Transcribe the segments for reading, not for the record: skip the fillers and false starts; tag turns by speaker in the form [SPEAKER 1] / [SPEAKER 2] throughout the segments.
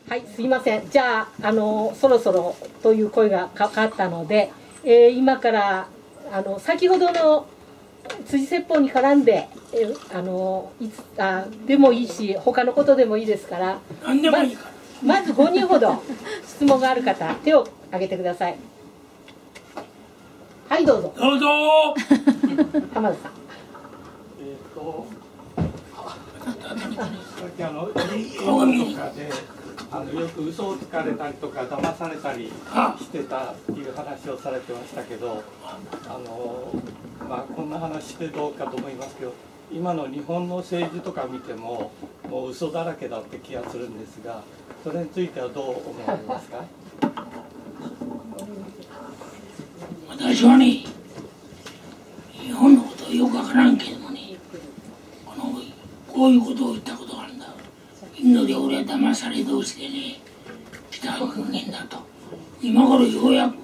[SPEAKER 1] はい、すいません。じゃあ、そろそろという声がかかったので、今から先ほどの辻説法に絡んで、でもいいし、他のことでもいいですから、
[SPEAKER 2] 何でもいいから。
[SPEAKER 1] まず5人ほど質問がある方、手を挙げてください。はい、どうぞ。
[SPEAKER 2] どうぞ。
[SPEAKER 1] 浜田さん。
[SPEAKER 3] さっき映画とかでよく嘘をつかれたりとか騙されたりしてたっていう話をされてましたけど、こんな話してどうかと思いますけど、今の日本の政治とか見てももう嘘だらけだって気がするんですが、それについてはどう思われますか？
[SPEAKER 2] 私はね、日本のことはよくわからんけどもね、こういうことを言ったことがあるんだ。インドで俺は騙され同士でね、来た人間だと。今頃ようやく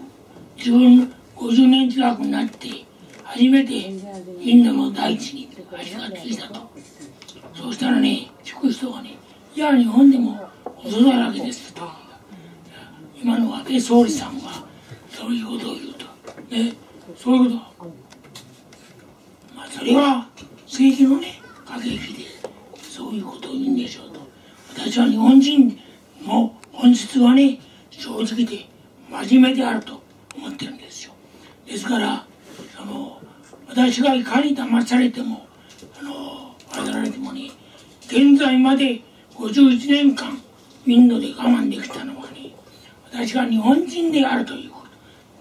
[SPEAKER 2] 50年近くになって初めてインドの大地に足がついたと。そうしたらね、聞く人がね、いや日本でも嘘だらけですと。今の安倍総理さんがそういうことを言うと。ね、そういうこと。それは政治のね、駆け引きでそういうことを言うんでしょうと。私は日本人の本質はね、正直で真面目であると思ってるんですよ。ですから私がいかに騙されてもあれられてもね、現在まで51年間インドで我慢できたのはね、私が日本人であるということ。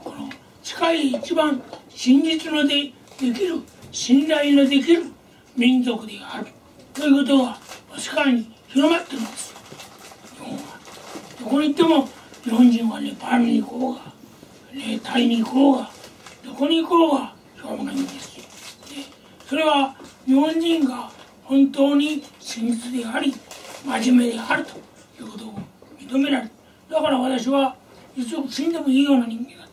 [SPEAKER 2] この世界一番真実のできる、信頼のできる民族であるということが世界に広まっています。日本はどこに行っても日本人はね、パリに行こうが、ね、タイに行こうが、どこに行こうがしょうがないんですよ。それは日本人が本当に真実であり真面目であるということを認められる。だから私はいつ死んでもいいような人間だった。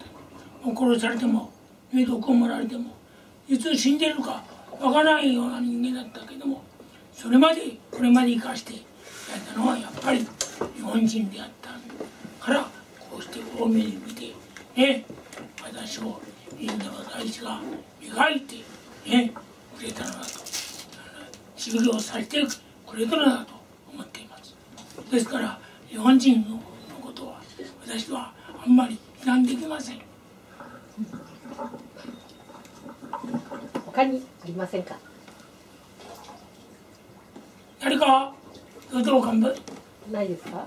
[SPEAKER 2] もう殺されても毒を盛られてもいつ死んでるかわからないような人間だったけども、これまで生かしてやったのはやっぱり日本人であったからこうして大目に見てね、私をインドの大地が磨いてねくれたのだと、修行させてくれたのだと思っています。ですから日本人のことは私はあんまり非難できません。
[SPEAKER 1] 他にありませんか？
[SPEAKER 2] 誰かどうか
[SPEAKER 1] ないですか？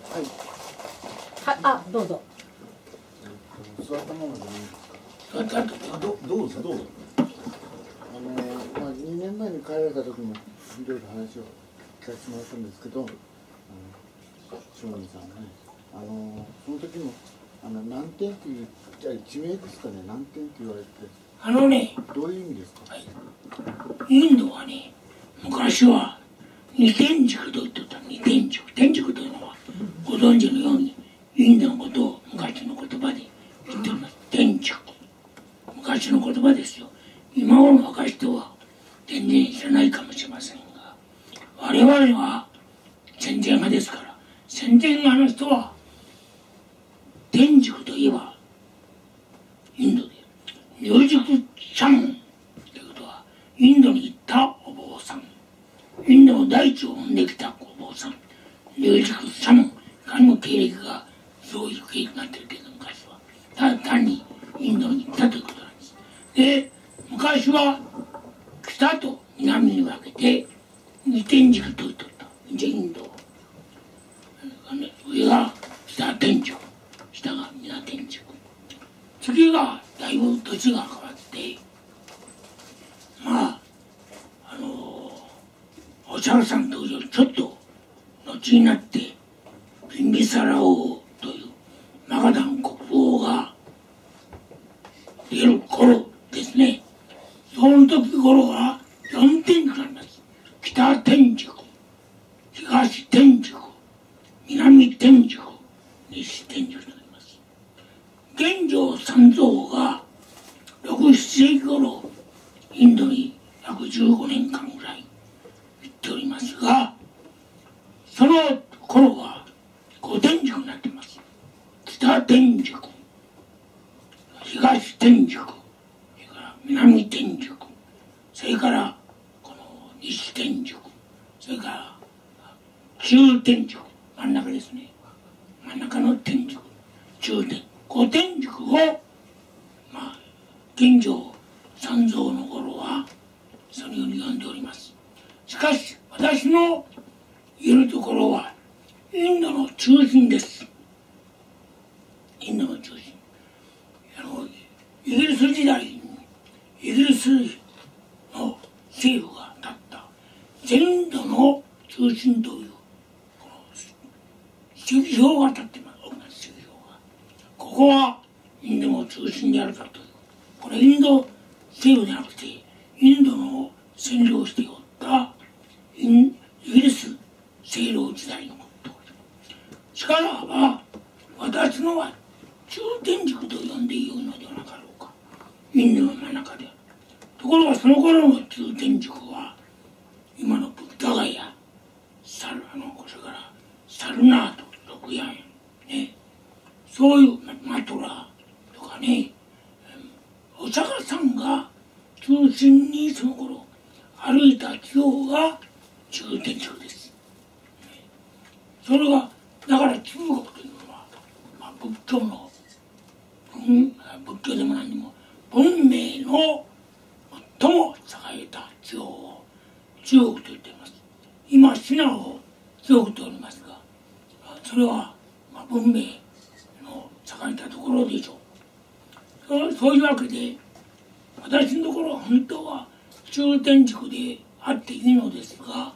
[SPEAKER 1] はい。どうぞ。
[SPEAKER 4] 座ったままでいいですか？どうぞ。2年前に帰られた時もいろいろ話を聞かせてもらったんですけど、松陰さんがね、その時も難点っていう地名ですかね、難点って言われて、どういう意味ですか？
[SPEAKER 2] インドはね、昔は二天竺と言ってた。二天竺。天竺というのはご存知のようにインドのことを昔の言葉で言っております。天竺。昔の言葉ですよ。今頃の若い人は全然知らないかもしれませんが、我々は戦前派ですから、戦前派の人は天竺といえばインドで如宿社門ということはインドに行ったお坊さん、インドの大地を踏んできたお坊さん、如宿社門、いかにも経歴がそういう経歴になってるけど、昔はただ単にインドに行ったということなんです。で、昔は北と南に分けて二天竺と言ってた。インド上が北天竺、下が南天竺。次がだいぶ年が変わってお猿さんとちょっと後になってビンビサラ王というマガダン国王が出る頃ですね。その時頃は4天竺なんです。北天竺、東天竺、南天竺、西天竺となります。玄奘三蔵が6、7世紀頃インドに約15年間ぐらい行っておりますが、その頃はご竺になっています。北天竺、東天竺、それから南天竺、それからこの西天竺、それから中天竺、真ん中ですね。真ん中の天竺、中天、五天竺を玄奘三蔵の頃はそのように呼んでおります。しかし私のいるところはインドの中心です。インドの中心。イギリス時代にイギリスの政府が立った全インドの中心というこの石標が立っています。大きな石標が。ここはインドの中心であるかという。これインド政府じゃなくてインドの占領しておったイギリス政領時代のことしからば私のは中天竺と呼んでよいのではなかろうか。インドの真ん中である。ところがその頃の中天竺は今のブッダガヤそれからサルナート六ヤンね、そういうマトラとかね、お釈迦さんが中心にその頃歩いた地方が中天竺です。それがだから中国というのは、仏教の仏教でも何でも文明の最も栄えた地方を中国と言っています。今シナを中国とおりますが、それは文明の栄えたところでしょう。そういうわけで私のところは本当は中天竺であっていいのですが、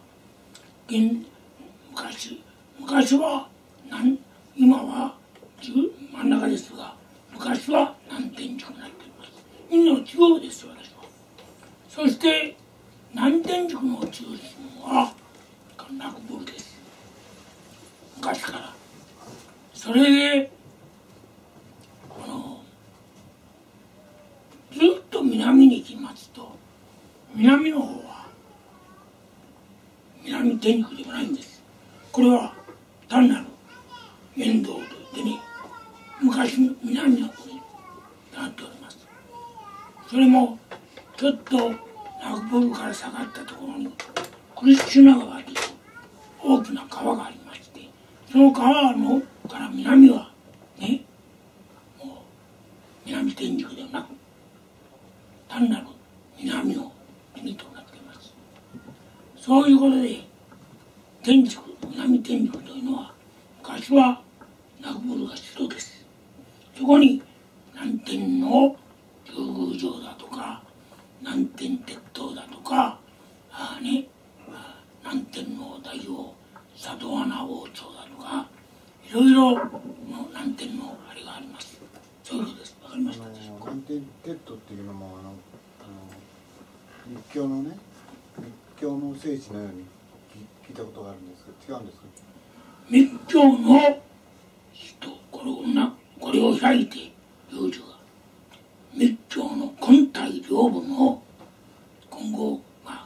[SPEAKER 2] 昔は今は真ん中ですが、昔は南天竺になっています。インドの中央です私は。そして南天竺の中心はナグプルです。昔から。それでずっと南に行きますと、南の方は南天竺ではないんです。これは単なる面倒といってね、昔の南の国となっております。それもちょっとナグプルから下がったところにクリシュナ川という大きな川がありまして、その川のから南はね、もう南天竺ではなく単なる南の国となっています。そういうことで天竺、南天竺というのは昔はナグプルが首都です。そこに南天の竜宮城だとか南天鉄塔だとか南天の大王佐渡穴王朝だとかいろいろ南天のあれがあります。そういうことです。わかりましたでしょうか。
[SPEAKER 4] 南天鉄塔っていうのも密教のね、密教の聖地のように聞いたことがあるんですけど、違うんですか？
[SPEAKER 2] 密教の人、これを開いて龍樹が密教の根体両部の金剛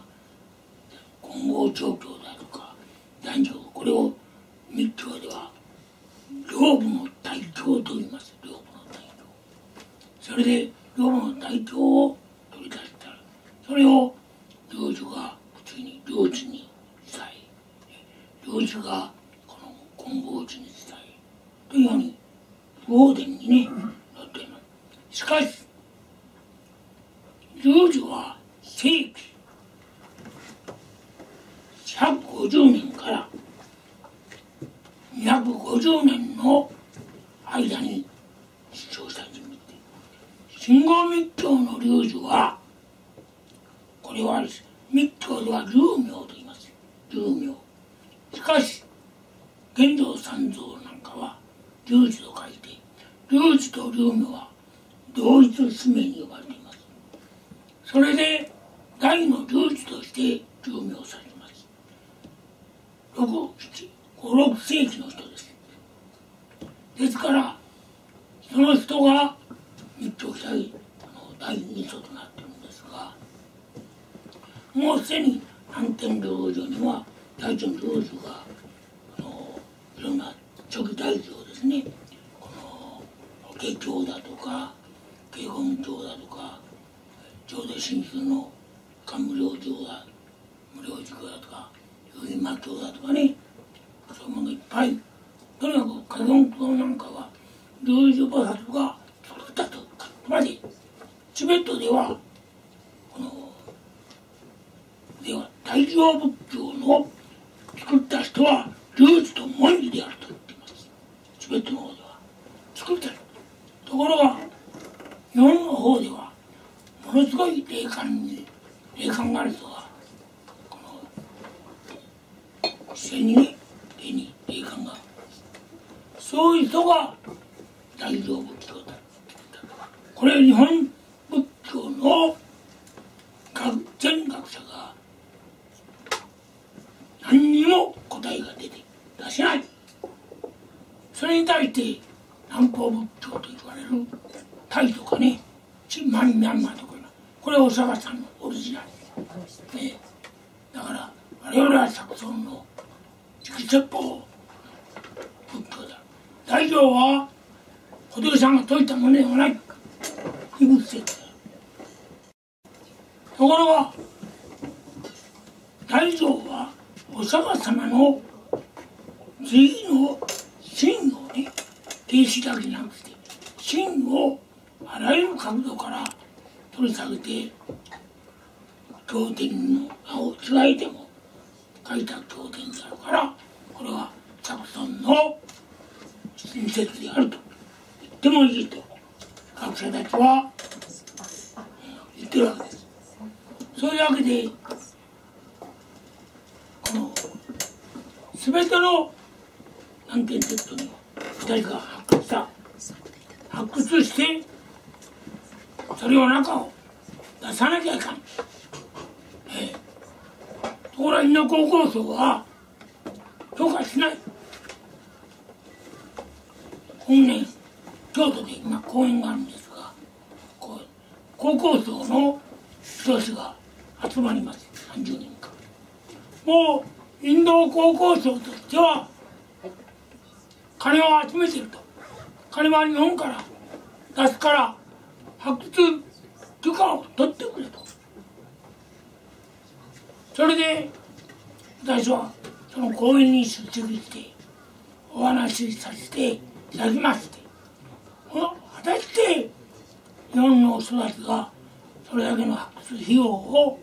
[SPEAKER 2] 調教だとか男女、これを密教では両部の大教と言います。両部の大教。それで両部の大教を取り出したら、それを龍樹が普通に領地に伝え、領主がこの金剛地に伝えというように法典にね載っています。しかし龍樹は世紀150年から250年の間に主張した人物で、真言密教の龍樹はこれは密教では龍明と言います。龍明。しかし玄奘三蔵なんかは龍樹と書いて、龍樹と龍明は同一使命に呼ばれています。それで大の龍樹として龍明されています。6世紀の人です。ですからその人が密教時代の第二祖となっているんですが、もうすでに南天龍宮城には大臣龍樹がいろんな調初期大事をですね、この法華経だとか華厳経だとか浄土真宗の無量経だ無量寿経だとか有因魔経だとかね、そういうものいっぱい。とにかく華厳経なんかは龍樹菩薩が作ったと。つまりチベットではこの大乗仏教の作った人は龍樹と文殊であると言っています。チベットの方では作ってる。ところが日本の方ではものすごい霊感がある人がこの自然にね霊感がそういう人が大乗仏教だ。これ日本仏教の全学者が何にも答えが出せない。それに対して南方仏教と言われるタイとかねミャンマーとかこれはお釈迦さんのオリジナル、ね、だから我々は作尊の直説法仏教だ。大乗は仏さんが説いたものではない異物説だ。ところが大乗はお釈迦様の次の真をね停止だけじゃなくて真をあらゆる角度から取り下げて経典の名を違いでも書いた経典であるからこれは作尊の親切であると言ってもいいと学者たちは言ってるわけです。そういうわけでこの全ての南天鉄塔に2人が発掘してそれを中を出さなきゃいかん。ところが稲高校層は評価しない。本年京都で今講演があるんですが高校層の人たちが集まります。30年間もうインド高校層としては金を集めてると。金は日本から出すから発掘許可を取ってくれと。それで私はその講演に出席してお話しさせていただきまして、果たして日本の人たちがそれだけの発掘費用を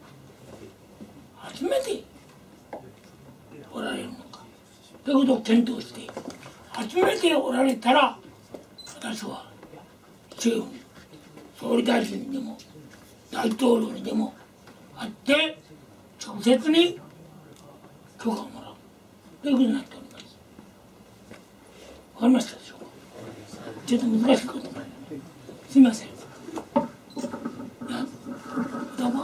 [SPEAKER 2] 集めておられるのかということを検討して集めておられたら私は政府に総理大臣にでも大統領にでも会って直接に許可をもらうということになっております。わかりましたでしょうか。ちょっと難しいことすみません。どうも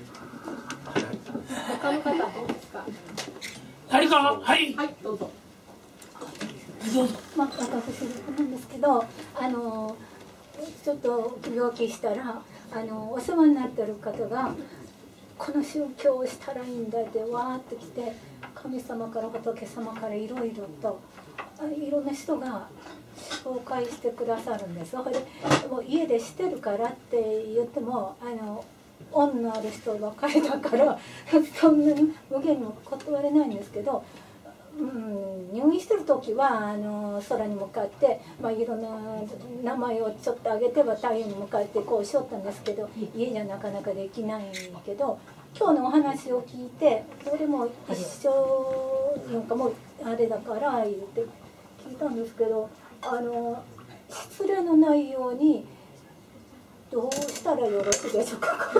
[SPEAKER 1] 他の方はどうですか。
[SPEAKER 2] 誰かはい
[SPEAKER 1] どうぞ。
[SPEAKER 2] どうぞ。
[SPEAKER 5] 私なんですけどちょっと病気したらお世話になってる方がこの宗教をしたらいいんだってわーってきて神様から仏様からいろいろといろんな人が紹介してくださるんです。それでもう家でしてるからって言っても恩のある人ばかりだからそんなに無限にも断れないんですけど、入院してる時は空に向かって、いろんな名前をちょっと挙げては太陽に向かってこうしよったんですけど家じゃなかなかできないけど今日のお話を聞いてそれも一緒なんかもうあれだから言って聞いたんですけど失礼のないようにどうしたらよろしいでしょうか。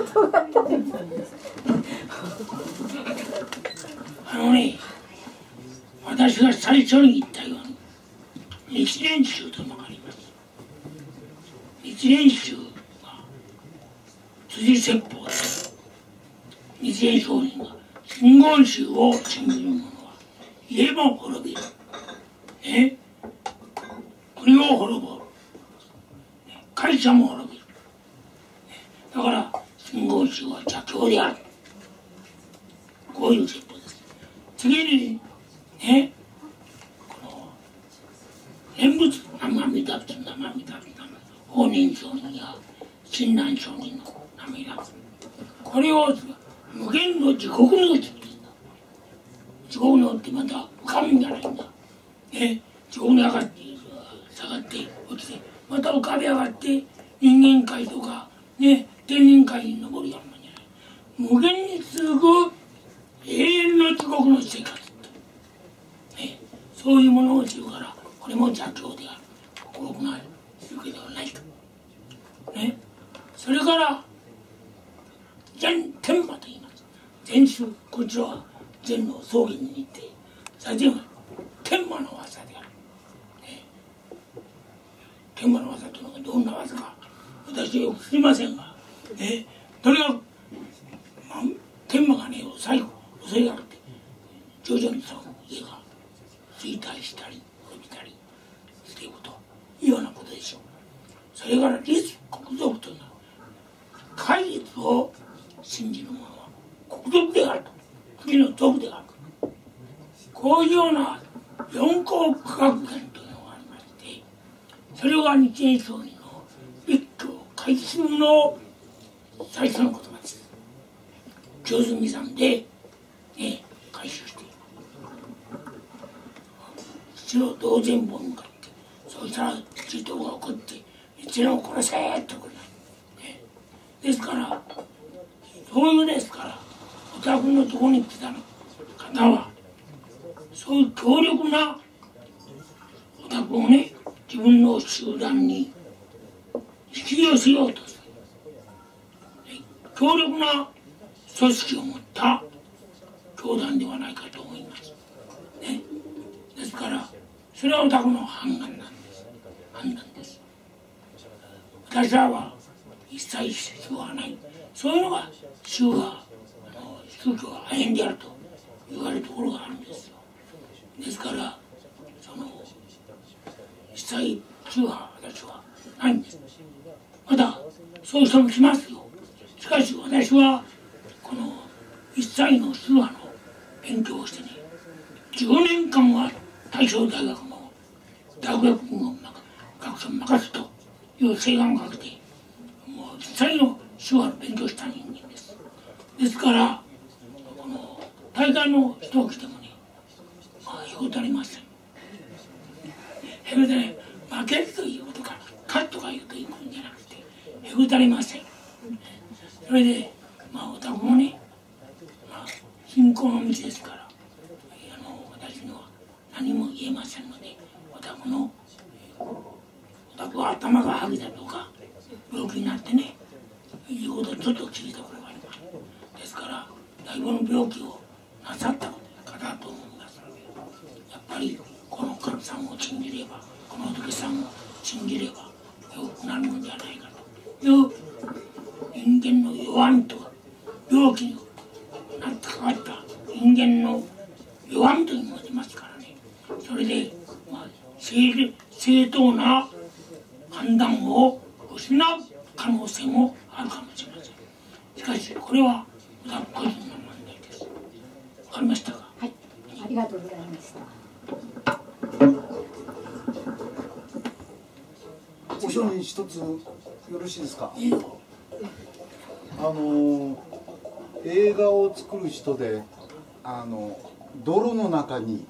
[SPEAKER 2] 私が最初に言ったように日蓮宗というのがあります。日蓮宗は辻説法です。日蓮上人が真言宗を信じる者は家も滅びる、国を滅ぼる、会社も滅びる。だから真言宗は邪教である。こういう説法です。次にこの念仏南無阿弥陀仏南無阿弥陀仏法然上人や親鸞上人の名前だ。これを無限の地獄の地地獄におってまた浮かぶんじゃないんだ。ね、地獄に上がって下がって落ちてまた浮かび上がって人間界とかね天人界に登りがるんじゃない。無限に続く永遠の地獄の生活ってね、そういうものを知るからこれも邪教である。心が宗教ではないと。ね、それから全天魔と言います。全宗こちらは禅の草原に行って最前は天魔の技である、ね、天魔の技というのがどんな技か私はよく知りませんが、ね、とにかく、天魔がね最後それがあって徐々にその家が衰退したり滅びたりしていくというようなことでしょう。それから立国族というのは戒律を信じる者は国族であると次の族である。こういうような四項区画圏というのがありまして、それが日蓮上人の立教改宗の最初の言葉です。清澄さんで、ね、改宗して父の同然本に向かってそうしたら追悼が起こって一年を殺せってことになる、ね、ですからそういうですからお宅のところに来た方はそういう強力なお宅をね自分の集団に引き寄せようとする強力な組織を持った教団ではないかと思います、ね、ですからそれはお宅の判断です。私らは一切宗はない。そういうのが宗が宗教が危険であると言われるところがあるんですよ。ですからその一切宗派私はないんです。またそういう人も来ますよ。しかし私はこの一切の宗派の勉強をしてね10年間は大正大学の大学の学者を任すという請願をかけてもう一切の宗派の勉強した人間です。ですからこの大会の人が来てもねへこたりません。へこたり負けるということか勝つとかいうということじゃなくてへこたりません。それでお宅もね、信仰の道ですから私には何も言えませんのでお宅は頭が剥げたとか病気になってねいうことをちょっと聞いたことがあります。ですからだいぶの病気をなさった方だと思いますのでやっぱりこの神さんを信じればこの仏さんを信じればよくなるのではないかという人間の弱みと病気になってかかった人間の弱みというのが出ますからね。それで、正当な判断を失う可能性もあるかもしれません。しかしこれは個人の問題です。わかりましたか？
[SPEAKER 5] はい、ありがとうございました。
[SPEAKER 6] お証人一つよろしいですか？映画を作る人で泥の中に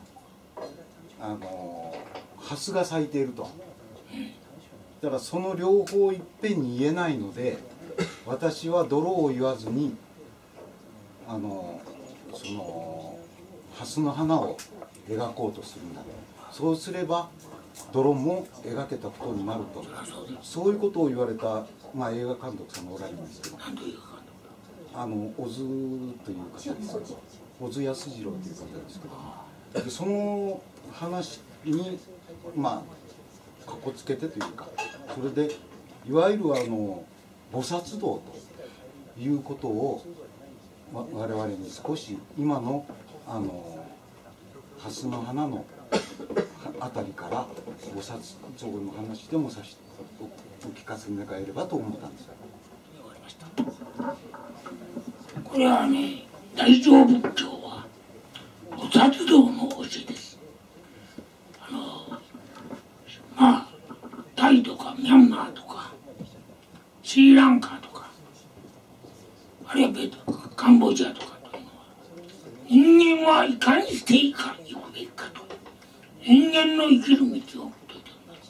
[SPEAKER 6] ハスが咲いていると。だからその両方いっぺんに言えないので私は泥を言わずにそのハスの花を描こうとするんだと。そうすれば泥も描けたことになると、そういうことを言われた、映画監督さんがおられるんですけど、小津という方ですけど、小津安二郎という方ですけど、でその話にかこつけてというか、それでいわゆる菩薩道ということを我々に少し今のハスの花のあたりから菩薩像の話でもお聞かせ願えればと思ったんです。
[SPEAKER 2] これはね、大乗仏教は菩薩道の教えです。 まあタイとかミャンマーとかスリランカとか、あるいはカンボジアとかというのは、人間はいかにしていくべきかと、人間の生きる道を説いております。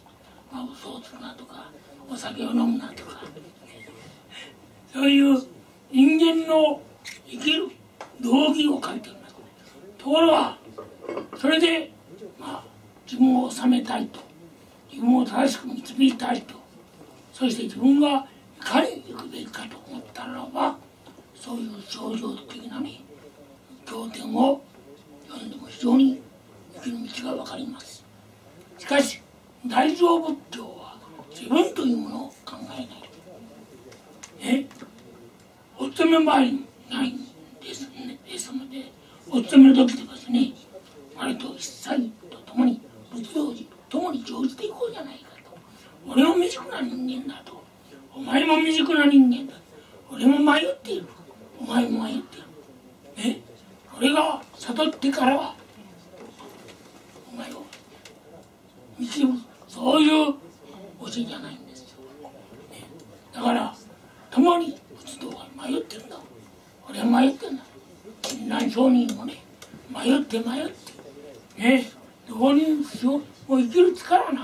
[SPEAKER 2] まあ、嘘をつくなとか、お酒を飲むなとか、そういう人間の生きる道義を書いております。ところがそれで、まあ、自分を治めたいと、自分を正しく導いたいと、そして自分がいかに行くべきかと思ったならば、そういう象徴的なね経典を読んでも非常に生きる道が分かります。しかし大乗仏教は自分というものを考えない。お勤め場合ないんですので、お勤めの時とかですね、割と一切とともに仏道寺とともに乗じていこうじゃないかと。俺も未熟な人間だと、お前も未熟な人間だ、俺も迷っている、お前も迷っている、俺が悟ってからはお前を導く、そういう教えじゃないんですよ、だから共に仏道が迷ってるんだ。俺は迷ってんだ。親鸞上人もね、迷ってどこにもう生きる力がない、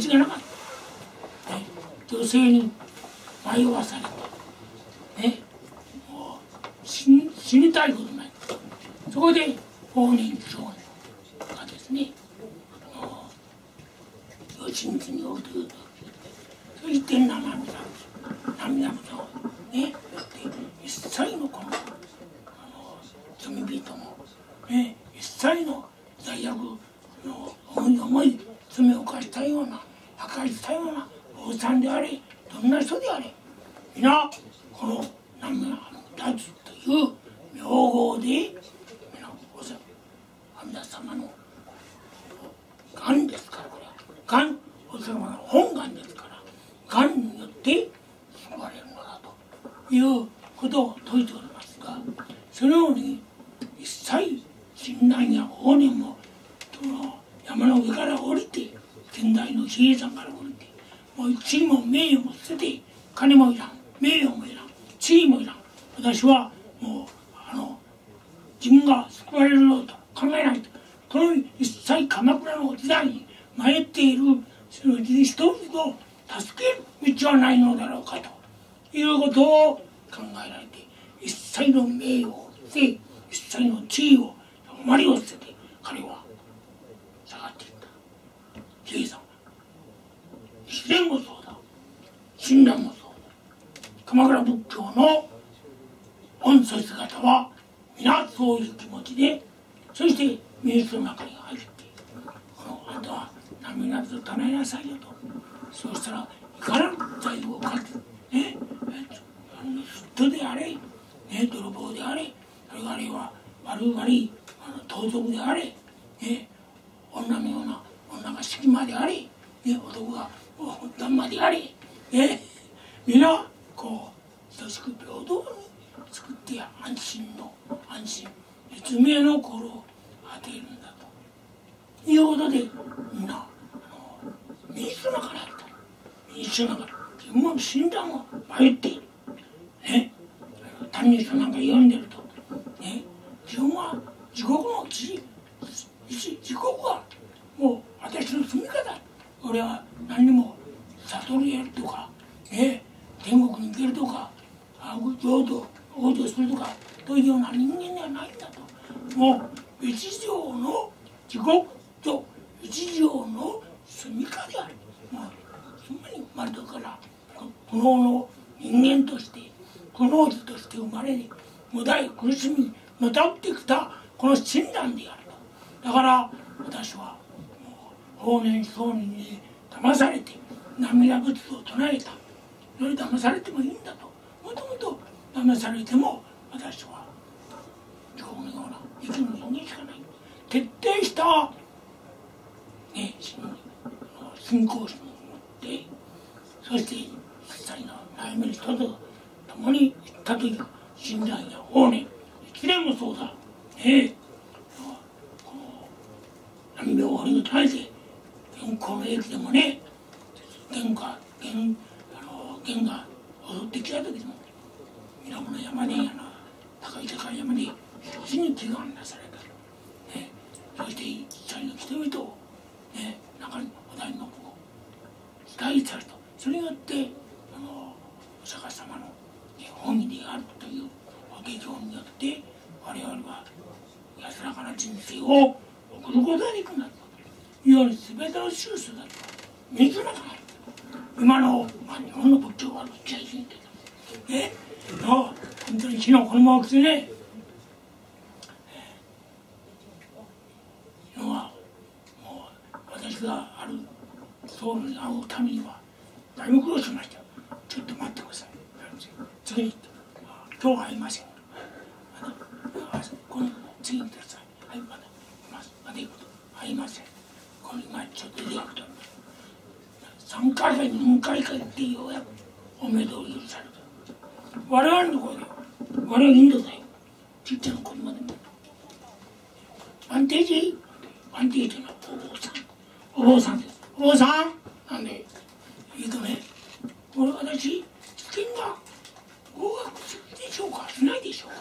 [SPEAKER 2] 道がなかった、女性に迷わされて、もう死にたいことない。そこで法然上人がですね、真実におるというと、そして涙をね、一切のこの罪人も、一切の罪悪の重い罪を犯したような、破壊したような坊さんであれ、どんな人であれ、皆この南無阿弥陀仏という名号で皆阿弥陀様の願ですから、これは願、お父様の本願ですから、願によって救われるのだということを説いておりますが、そのように一切親鸞や法然も山の上から降りて、天台の比叡山から降りて、もう地位も名誉も捨てて、金もいらん、名誉もいらん、地位もいらん、私はもう自分が救われるよと考えないと、この一切鎌倉の時代に迷っているその人々を助ける道はないのだろうかということを考えられて、一切の名誉を捨て、一切の地位を誉れを捨てて、彼は下がっていった。比叡山、自然もそうだ、親鸞もそうだ、鎌倉仏教の本祖姿は皆そういう気持ちで、そして民主の中に入って、あんたは波など唱えなさいよと。そうしたらいかなる罪を犯す、人であれ、泥棒であれ、それからは悪い盗賊であれ、女のような女が隙間であれ、男が旦那であれ、皆こう等しく平等に作って安心、絶命の心を与えるんだということで、みんな民主の中にあった。民主の中に自分も親鸞を迷っている、他人書なんか読んでると、自分は地獄の地獄はもう私の住み方、俺は何にも悟り得るとか、天国に行けるとか、浄土往生するとかというような人間ではないんだと。もう一条の地獄と一条の住みかである。もうそんなに生まれたから苦悩の人間として、苦悩児として生まれ、無題苦しみのたってきたこの親鸞であると。だから私はもう法然上人に騙されて涙仏を唱えた。それ騙されてもいいんだと。もともと騙されても私は地獄のような生きる人間しかない。徹底した信仰心を持って、そして実際の悩める人と共に行ったという親鸞や法然、いずれもそうだ。この南無法輪を唱えて天向こうの駅でもね、弦が襲ってきた時でも水面の山で高い山で必死に祈願なされた、ね、そして一切の人々を、ね、中にお題の期待された。それによってお釈迦様の本意であるという法華経によって我々は安らかな人生を送ることができるんだというように全ての宗祖だと水の中に今の、日本の仏教は仏教人けどね、本当に火の衣を着てね、のはもう私がある僧侶に会うためにはだいぶ苦労しました。ちょっと待ってください。次に今日は会いません。この次にください。はい、まだ行くと会いません。これがちょっと出てくると3回か4回か言ってようやくおめでとう許された。我々のところで我々インドだよ。ちっちゃな子供でもバンテージというのはお坊さんです。お坊さんなんで言うとね、これ私試験が合格するでしょうかしないでしょ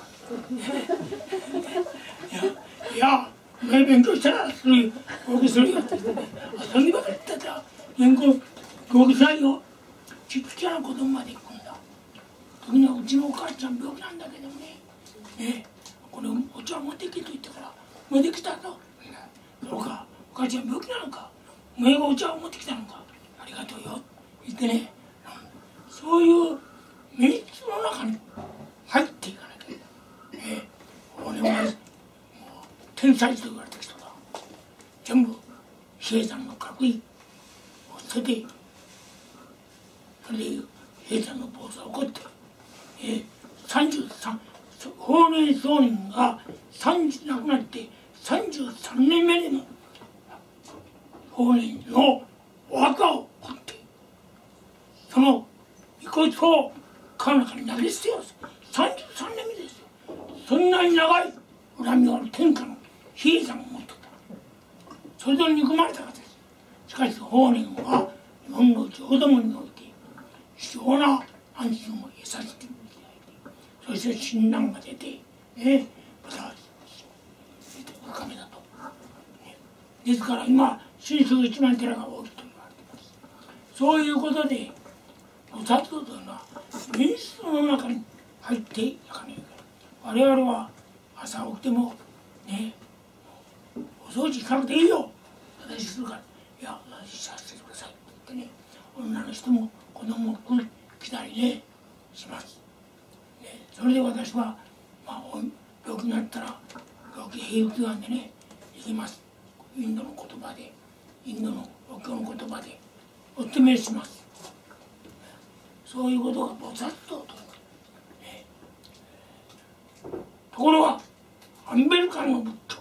[SPEAKER 2] うかいや勉強したらする合格するよってそんなこと言ったら合格しないよ。ちっちゃな子供まで行くんだ。特にうちのお母ちゃん病気なんだけどね、これお茶持ってきてと言ってから持ってきたと。そうか、お母ちゃん病気なのか、お前がお茶を持ってきたのか、ありがとうよ言ってね、そういうメリットの中に入っていかなきゃいけない。俺はもう天才と言われた人だ。全部比叡山の格位を捨てて、それで比叡山の坊主が起こって、33法然上人が亡くなって33年目でも法然のお墓を掘ってその遺骨を川の中に投げ捨てよう。33年目ですよ。そんなに長い恨みがある天下の比叡山を持ってた。それで憎まれた方です。しかし法然は日本の浄土門において非常な安心を得させていただいて、そして親鸞が出てまた深めだと、ですから今新宗一万寺が多いと言われています。そういうことで菩薩道というのは民主の中に入っていかないから、我々は朝起きてもお掃除しなくていいよ私するから、いや私させてくださいって言ってね、女の人も子供も来たりねします。それで私は、病気になったら病気平気なんでね行きます。インドの言葉でインドの仏教の言葉でお説明します。そういうことが菩薩道と、ところがアンベルカンの仏教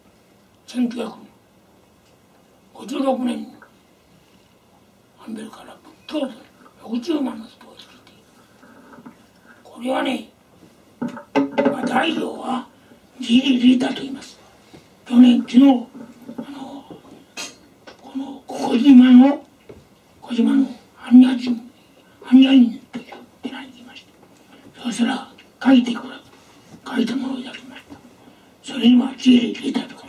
[SPEAKER 2] 1956年にアンベルカンは仏教で60万の人を作っている。これはね、代表はジリリータと言います。昨日この小島の般若人という寺に来ました。そしたら書いたものをいただきました。それにはジリリータと書いてます。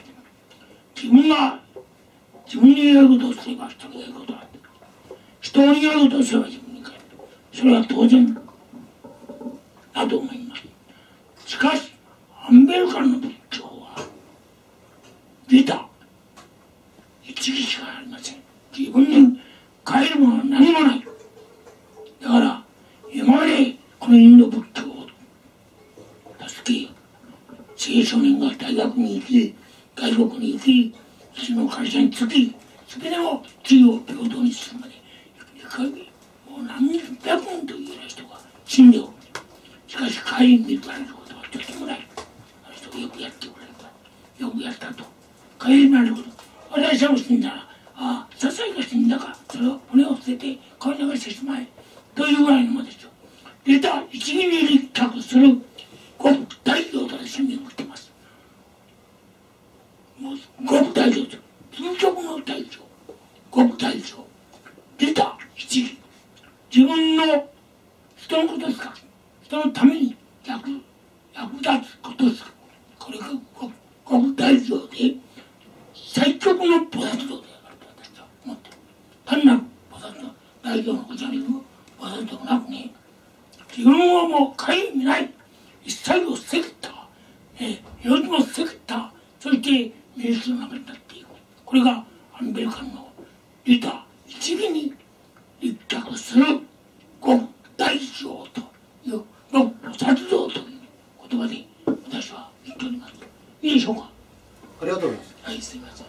[SPEAKER 2] 自分に言えることをすれば人に言えることがあって、人に言えることをすれば自分に言える。それは当然だと思います。しかしアンベルカンの仏教は出た一義しかありません。自分に変えるものは何もない。だから今までこのインド仏教を助け、青少年が大学に行き外国に行きその会社に就き、それでも地位を平等にするまでもう何百人というような人が死んでおる。しかし帰りに見られることはとてもない。あの人がよくやってくれるから、よくやったと帰りになること、私も死んだら、支えが死んだからそれを骨を捨てて川に流してしまえというぐらいのものですよ。出た一義に立脚する極大領と宣言をしています。もう極大領と究極の大領、 国大将出た一義、自分の人のことですか、人のために役立つことですか、これが国大将で最極の菩薩道であると私は思っている。単なる菩薩の大乗のこちらにいる菩薩でもなくね、自分はもう顧みない、一切を捨てきった、命も捨てきった、そして名称の中になっていく。これがアンベルカンのリタ一義に立脚する極大乗という六菩薩道という言葉で私は言っております。いいでしょうか。
[SPEAKER 6] ありがとうございます。
[SPEAKER 2] はい、すみません。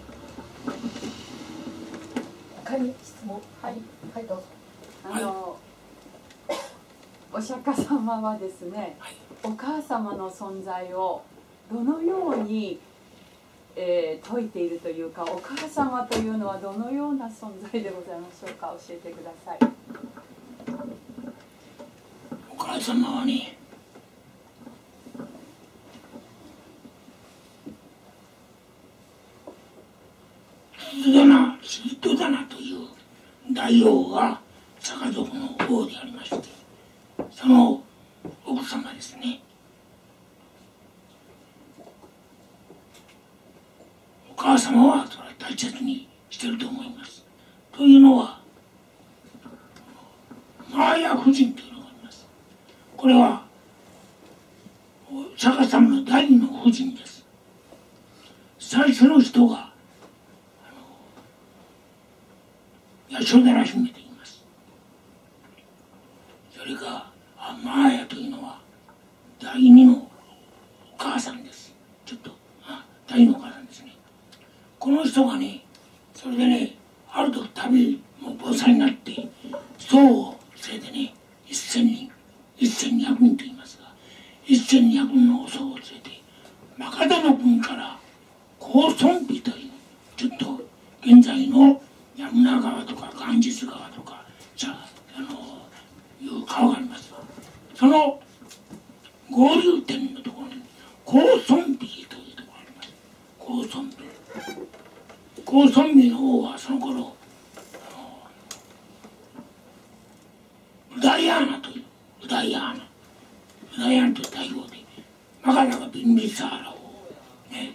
[SPEAKER 1] 他に質問、はい、はい、どうぞ。
[SPEAKER 7] お釈迦様はですね、
[SPEAKER 2] はい、
[SPEAKER 7] お母様の存在をどのように、説いているというか、お母様というのはどのような存在でございましょうか。教えてください。
[SPEAKER 2] お母様はね、鈴戸棚という大王が坂族の王でありまして、その奥様ですね、お母様はそれは大切にしてると思います。というのはマーヤ夫人というのがあります。これはお釈迦様の第二の夫人です。最初の人がヤショダラ姫と言います。それがマーヤというのは第二のお母さんです。ちょっと第二のお母さんですね。この人がね、それでね、ある時旅もう坊さんになって僧を連れてね、1200人と言いますが、1200人の僧を連れてマカダの国から高尊美というちょっと現在のヤムナ川とかガンジス川とかいう川があります。その合流点のところに高尊美というところがあります。高尊美。高尊美の王はその頃ウダヤーナというウダヤーナという大王で、マカダがビンビサーラをね、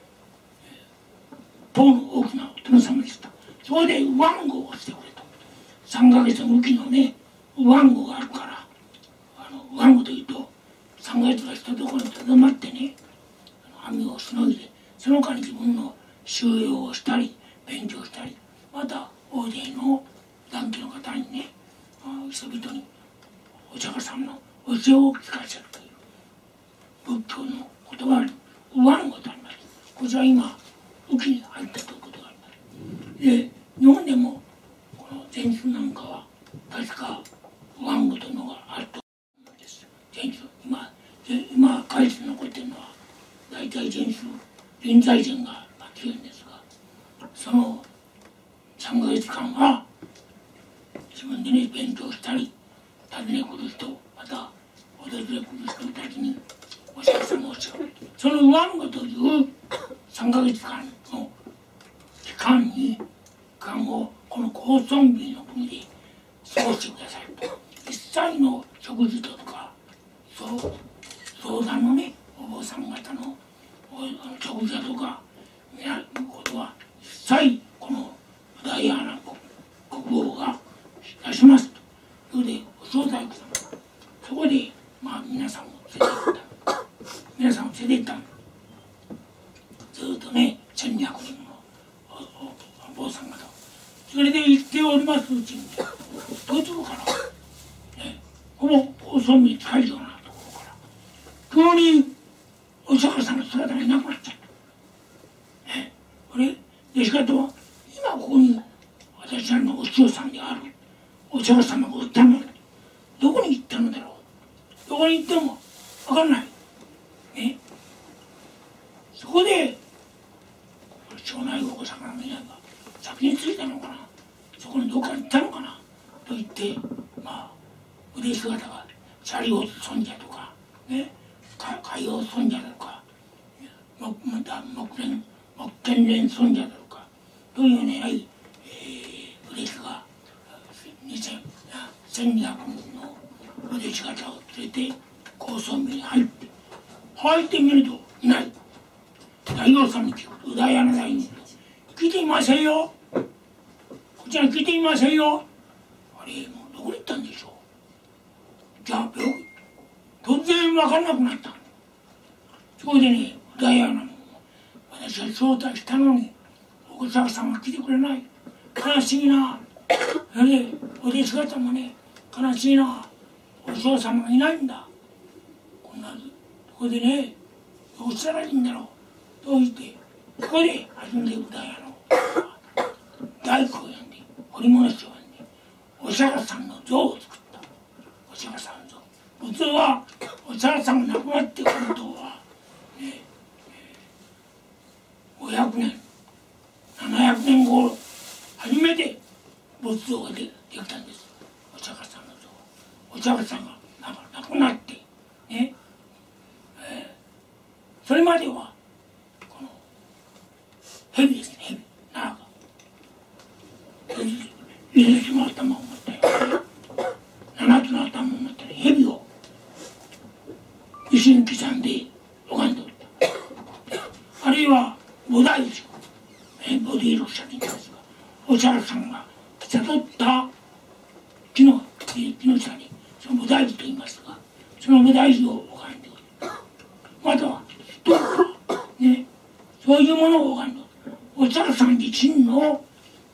[SPEAKER 2] 唐の大きなお殿様でした。そこでウワンゴをしてくれと。3ヶ月の雨季のね、ウワンゴがあるから、ウワンゴというと3ヶ月がしたところにとどまってね、網をしのいで、その間に自分の収容をしたり勉強したり、また大勢の男女の方にね、人々にお釈迦様の教えを聞かせるという仏教の言葉にウワンゴとあります。こちら今雨季に入ったということがあります。で、日本でもこの禅宗なんかは確かウワンゴというのがあると思うんです。禅宗今書いて残っているのは大体禅宗臨済禅が強いんですが、その3ヶ月間は自分でね勉強したり、訪ね来る人、また訪れ来る人たちにお釈迦様を教える。そのウワンゴという3ヶ月間の期間をこの高尊美の国で過ごしてくださいと。一切の食事とか相談のね、お坊さん方の食事だとか皆のことは一切このウダヤーナ国王が出しますと。それでお総大工さん、そこで皆さんを連れて行った。ずっとね、1200人のお坊さん方、それで行っておりますうちに、途中から、ね、この高尊美会場のところから急にお釈迦さんの姿がいなくなっちゃった。ね、これでしかと今ここに私たちのお師匠さんであるお釈迦様がおったのにどこに行ったのだろう。どこに行っても分からない。ね、そこで庄内お子様の皆が先に着いたのかな、そこにどっかに行ったのかなと言って、腕姿がシャリオス尊者とかね、海洋尊者だとか、また木剣蓮尊者だとかというね、 1200人のお弟子方を連れて高層部に入ってみるといない。大王さんに聞くと、宇田屋の大王来ていませんよ、こちら来ていませんよ。あれ、もうどこに行ったんでしょう。じゃあ病気突然分からなくなった。そこでね、宇田屋の私は招待したのにお客さんが来てくれない。悲しいな。それでお弟子方もね、悲しいな、お嬢様がいないんだ。こんなとこでね、どうしたらいいんだろう。どうしてここで初めて宇田屋の大工を呼んで、織物師を呼んで、お釈迦さんの像を作った。お釈迦さんの像、普通はお釈迦さんが亡くなってからとはね、500年700年後初めて仏像ができたんです。お釈迦さんの像、お釈迦さんが亡くなってね、それまではこの蛇ですね、蛇、奈良が水島の頭を持ったよ、7つの頭を持った蛇を石に刻んで拝んでおった。あるいは菩提樹、ボディ六尺にいますが、お釈迦さんが悟った木の下にその菩提樹と言いますが、その菩提樹を拝んでおる。またはどうかね、そういうものを拝んでおる。お釈迦さん自身の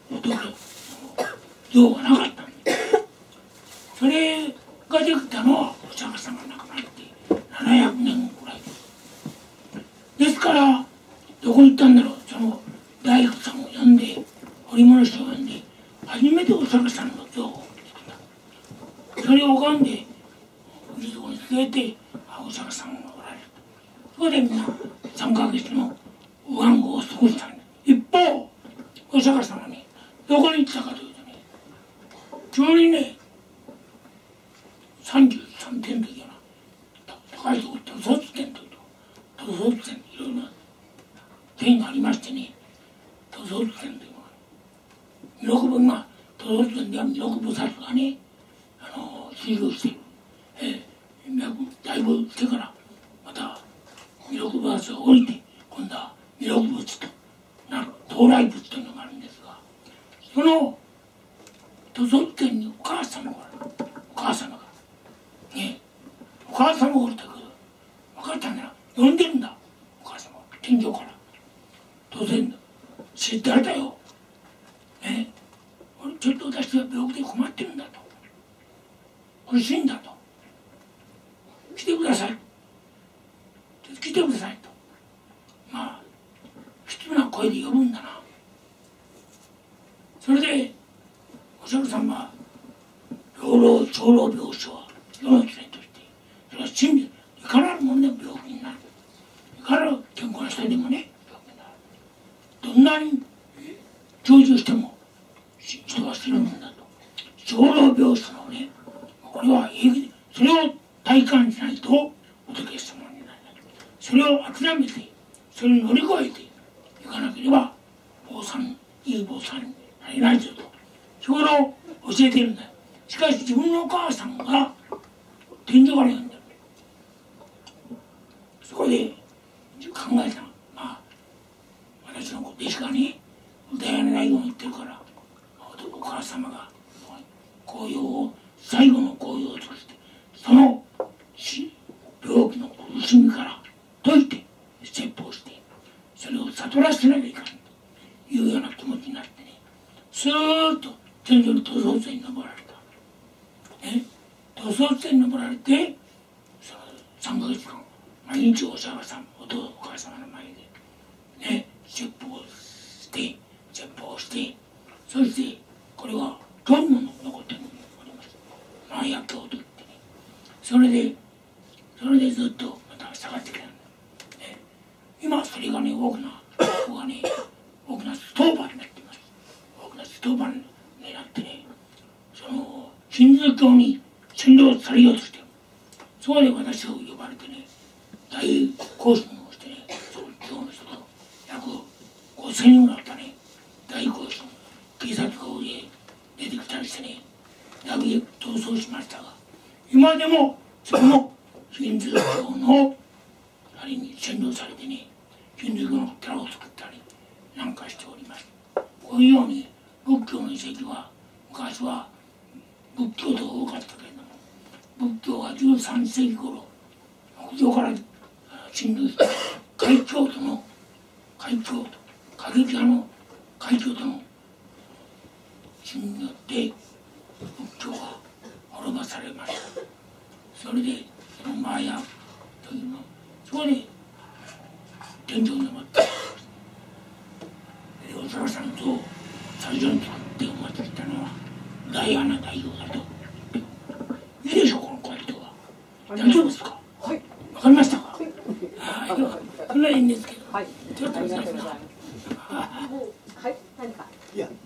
[SPEAKER 2] 像がなかったんです。それができたのはお釈迦さんが亡くなって700年ぐらいですから、どこに行ったんだろう。その大工さんを呼んで、織物師を呼んで、初めてお釈迦さんの像を作った。それを拝んで、いいとこに据えて、お釈迦さんがおられる。そこでみんな3ヶ月のお願語を過ごしたんです。一方、お釈迦さんはね、どこに行ったかというとね、急にね、33点の時はな、高いところ、図卒点というと、図卒点、いろいろな点がありましてね、図卒点というのは、弥勒分が、図卒点では弥勒菩薩がね、修行している。だいぶしてから、また、弥勒菩薩が降りて、今度は弥勒仏となる、到来仏というのがあるんですが、その図卒点にお母様が、ね、お母様がおるんだけど、分かったんだな、呼んでるんだ、お母様が、天井から。当然、知ってあれだよ。ね、ちょっと私は病気で困ってるんだと。苦しいんだと。来てください。来てくださいと。まあ、きつな声で呼ぶんだな。それで、お釈迦さんは、長老病死は世の常として、それは真理、いかなるもんでも病気になる。いかなる健康な人でもね、病気になる。どんなに長寿しても人は死ぬもんだと。長老病死のね、これは平気で、それを体感しないと仏様になれない。それを諦めて、それを乗り越えていかなければ、いい坊さんになれないぞと。日頃教えているんだよ。しかし自分のお母さんが天井から呼んでる。そこで考えた。まあ、私の弟子がね、宇田屋の大王に言ってるから、お母様が紅葉を、最後の紅葉を尽くして、その病気の苦しみから解いて説法して、それを悟らせなきゃいかんというような気持ちになってね、スーッと天井に塗装線に登られた。塗装線に登られて、その3ヶ月間、毎日お釈迦さん、お母様の前で、ね、説法して、そして、これはどんなの残っております。万薬経といってね。それでずっとまた下がってきたんだ。今それがね、大きなストーバーになっています。大きなストーバーになってね、そのヒンズー教に洗脳されようとしてる。そこで私を呼ばれてね、大行進をしてね、その教の人と約5000人ぐらいあったね、大行進、警察が出てきたりしてね、 だけ逃走しましたが、今でもそのヒンズー教のあれに占領されてね、ヒンズー教の寺を作ったりなんかしております。こういうように仏教の遺跡は昔は仏教徒が多かったけれども、仏教が13世紀頃北上から侵入した開教徒の過激派の開教徒の侵入によって仏教が滅ぼされました。それでそのマーヤというのそこで天井に登ってお空さんと最初に作ってお待ちしたのはダイアナ大王だと。いいでしょう、この声人は。大丈夫ですか。
[SPEAKER 7] はい。
[SPEAKER 2] わかりましたか。はい。そんなにいいんですけど。
[SPEAKER 7] はい。
[SPEAKER 2] ちょっとございます。
[SPEAKER 1] はい、何か。
[SPEAKER 6] いや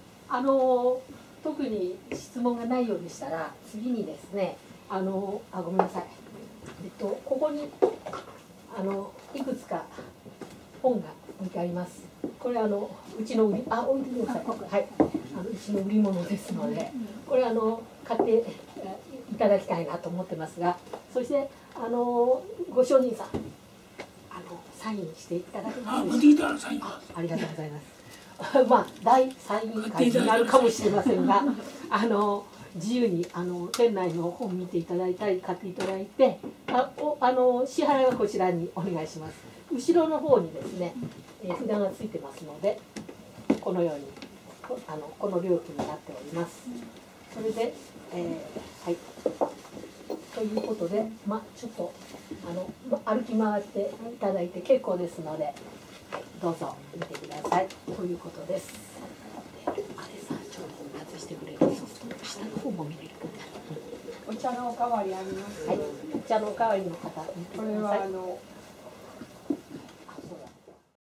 [SPEAKER 1] 特に質問がないようでしたら、次にですね。ごめんなさい。ここに。いくつか。本が置いてあります。これうちの置いてください。はい。うちの売り物ですので、これ買っていただきたいなと思ってますが、そしてご承認さんサインしていただけますでしょうか。ありがとうございます。まあ大サイン会になるかもしれませんが、自由に店内の本見ていただいたり買っていただいて、支払いはこちらにお願いします。後ろの方にですね、札がついてますので、このようにこの料金になっております。それで、はい。ということで、ちょっと歩き回っていただいて結構ですので、どうぞ見てください。ということです。あれさ、ちょっと外してくれる。そうすると下の方も見れるかな。
[SPEAKER 7] お茶のおかわりあります。
[SPEAKER 1] はい。お茶のおかわりの方、
[SPEAKER 7] これは